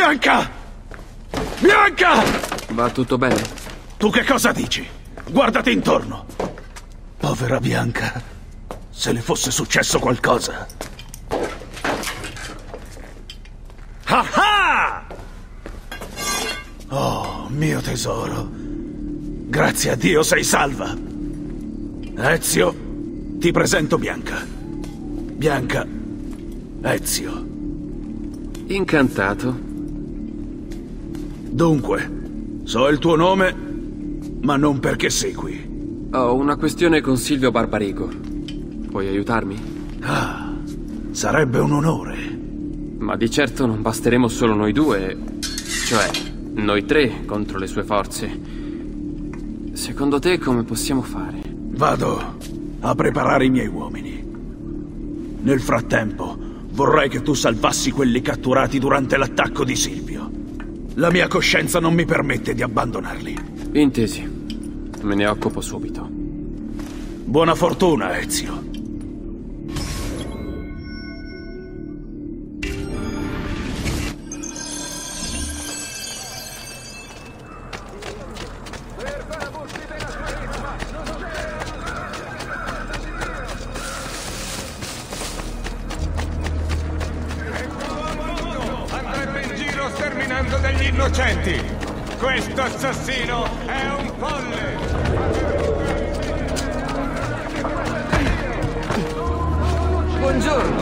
Bianca! Bianca! Va tutto bene? Tu che cosa dici? Guardati intorno. Povera Bianca. Se le fosse successo qualcosa. Ah ah! Oh, mio tesoro. Grazie a Dio sei salva. Ezio, ti presento Bianca. Bianca, Ezio. Incantato. Dunque, so il tuo nome, ma non perché sei qui. Ho una questione con Silvio Barbarigo. Puoi aiutarmi? Ah, sarebbe un onore. Ma di certo non basteremo solo noi due, cioè noi tre contro le sue forze. Secondo te come possiamo fare? Vado a preparare i miei uomini. Nel frattempo, vorrei che tu salvassi quelli catturati durante l'attacco di Silvio. La mia coscienza non mi permette di abbandonarli. Intesi. Me ne occupo subito. Buona fortuna, Ezio. Degli innocenti! Questo assassino è un folle! Buongiorno!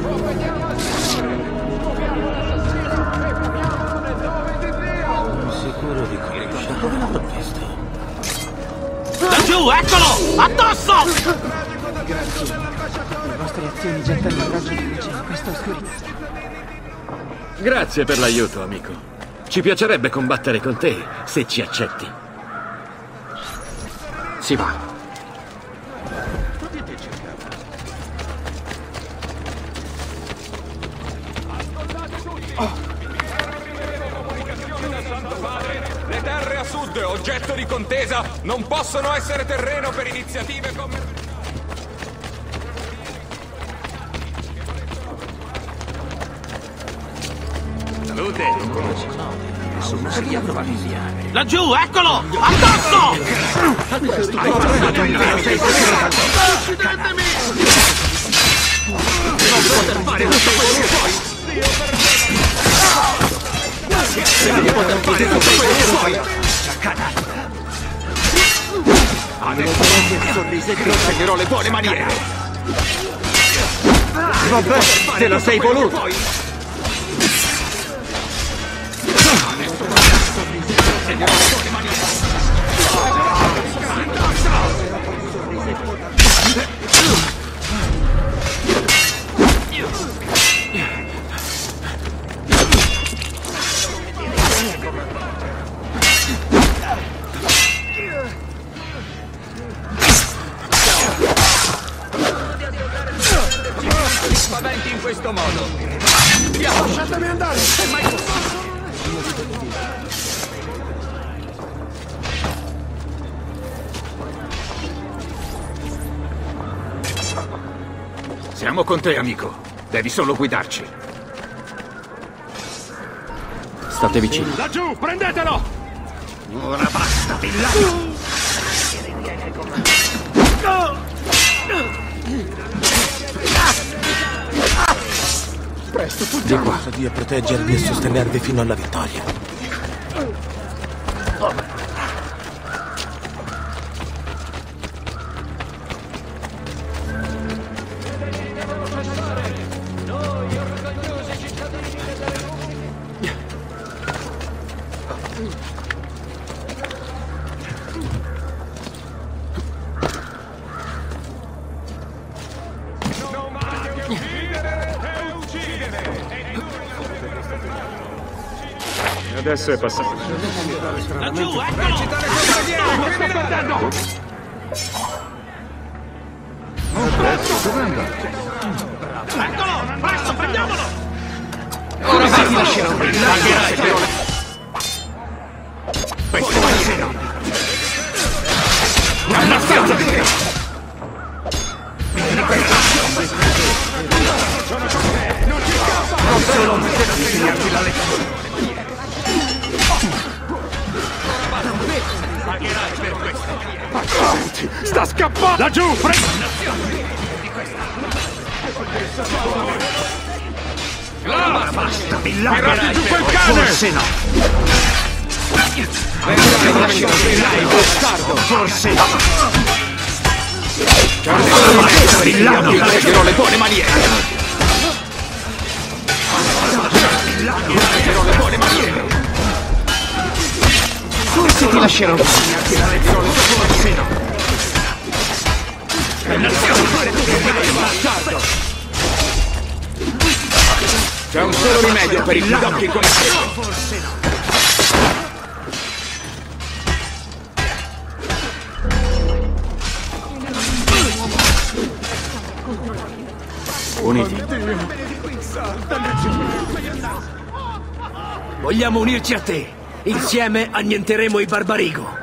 Sicuro di conoscere. Dove l'avrò visto? Laggiù, eccolo! Addosso! Grazie. Le vostre azioni gettano un raggio di luce in questa oscurità. Grazie per l'aiuto, amico. Ci piacerebbe combattere con te, se ci accetti. Si va. Le terre a sud, oggetto di contesa, non possono essere terreno per iniziative commerciali. Salute! Nessuno si chiama familiare. Laggiù, eccolo! Addosso! Uccidetemi! Non poter fare tutto quello che vuoi! Non poter fare tutto quello che vuoi! Adesso il sorrisetto insegnerò le buone maniere! Vabbè, te lo sei voluto! Spaventi in questo modo! Lasciatemi andare! È mai Siamo con te, amico. Devi solo guidarci. State vicini. laggiù, prendetelo! Ora basta, villano! Presto, di qua. Dio proteggervi e sostenervi fino alla vittoria. Adesso è passato. Laggiù, eccolo! Lo sto perdendo! Eccolo! Presto, prendiamolo! Ora si lascerò pagherai però questo è ammazzate! Non ci scappa! Non solo insegnarti la lezione! scappare! Laggiù! Basta, Tirate giù quel cane! Forse no! Forse no! Villano, leggerò le buone maniere! Forse ti lascerò forse no! C'è un solo rimedio per i pidocchi come te! Forse no! Uniti. Vogliamo unirci a te. Insieme annienteremo i Barbarigo.